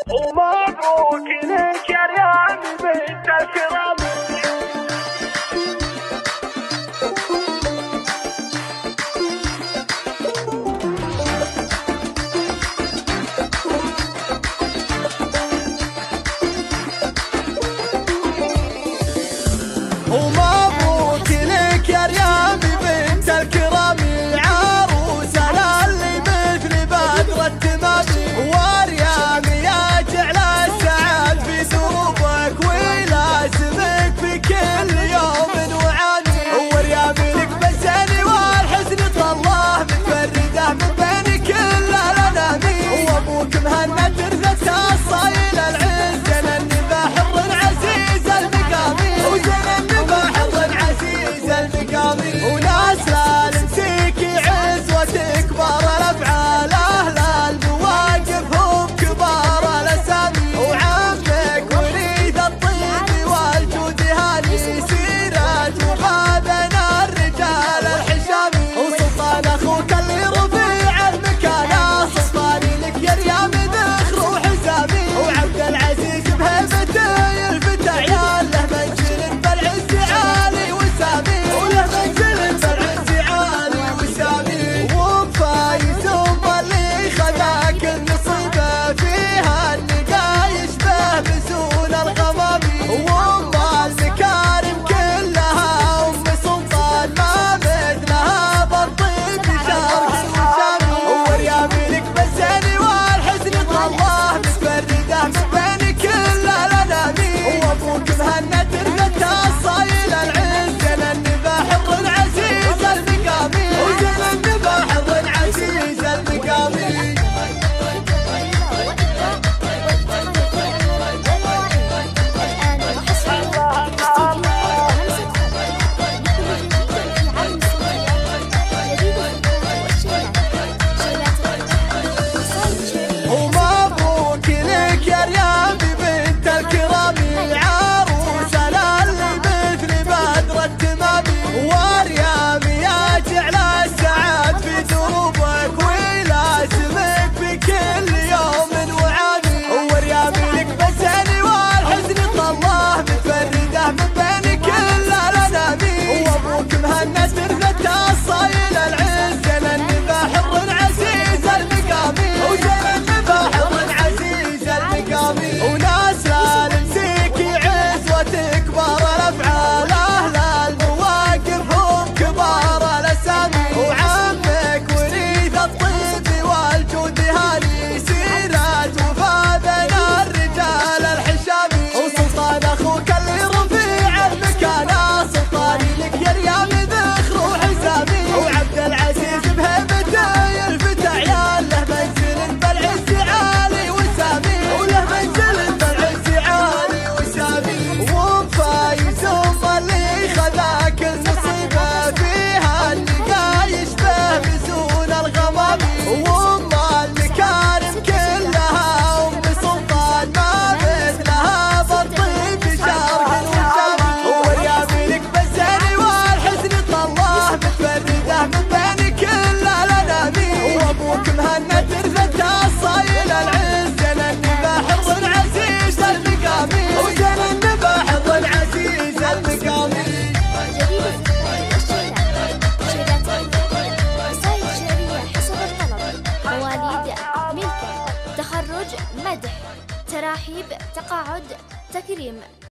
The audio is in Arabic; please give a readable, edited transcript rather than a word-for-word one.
ومبروك لك يا ريان بنت الكرام. ومبروك لك يا ريان بنت الكرام، عروسة للي مثل بدر التمام. وريان يا جعل السعد في دروبك ويلازمك في كل يوم وعاني. وريان لك بالزين والحسن الله متفرده من بين كل الانام. وابوك مهند ترثت الصايل العز للنبا حر عزيز المقام. وناس لنسيك عزوتك كبار الافعال، اهل المواقف هم كبار الاسامي. وعمك وريث الطيب والجود هاني، سيرة وغابن الرجال الحشامي. وسلطان اخوك اللي رفيع المكانه، سلطاني لك يا ريام ذخر وحسامي. وعبد العزيز بهيبته يلفت عيال، له منزل بالعز عالي وسامي. تخرج، مدح، تراحيب، تقاعد، تكريم.